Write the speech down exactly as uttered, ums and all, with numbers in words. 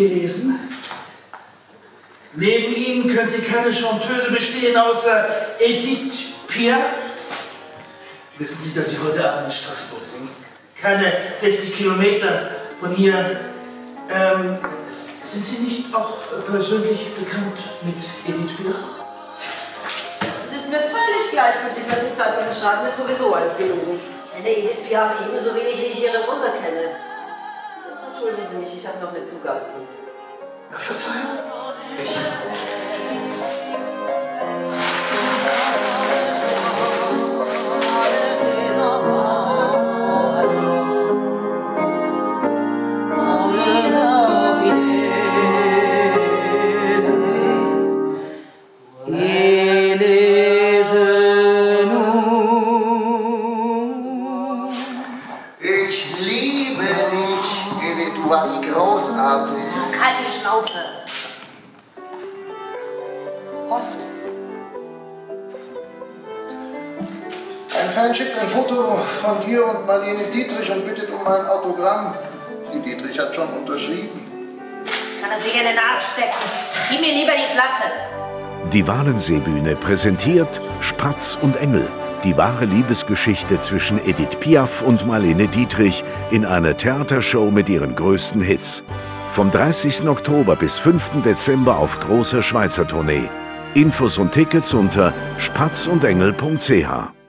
gelesen? Neben Ihnen könnte keine Chanteuse bestehen, außer Edith Piaf. Wissen Sie, dass Sie heute Abend in Straßburg singen? Keine sechzig Kilometer von hier. Ähm, sind Sie nicht auch persönlich bekannt mit Edith Piaf? Es ist mir völlig gleichgültig, wenn Sie Zeitungen schreiben, ist sowieso alles gelogen. Ich kenne Edith Piaf ebenso wenig, wie ich ihre Mutter kenne. Jetzt entschuldigen Sie mich, ich habe noch eine Zugabe zu Sie. Verzeihung? Ich... Ich liebe dich, Edith, du warst großartig. Halt die Schnauze. Post. Ein Fan schickt ein Foto von dir und Marlene Dietrich und bittet um ein Autogramm. Die Dietrich hat schon unterschrieben. Kann er sich in den Arsch stecken. Gib mir lieber die Flasche. Die Walensee-Bühne präsentiert Spatz und Engel. Die wahre Liebesgeschichte zwischen Edith Piaf und Marlene Dietrich in einer Theatershow mit ihren größten Hits. Vom dreißigsten Oktober bis fünften Dezember auf großer Schweizer Tournee. Infos und Tickets unter spatz und engel punkt c h.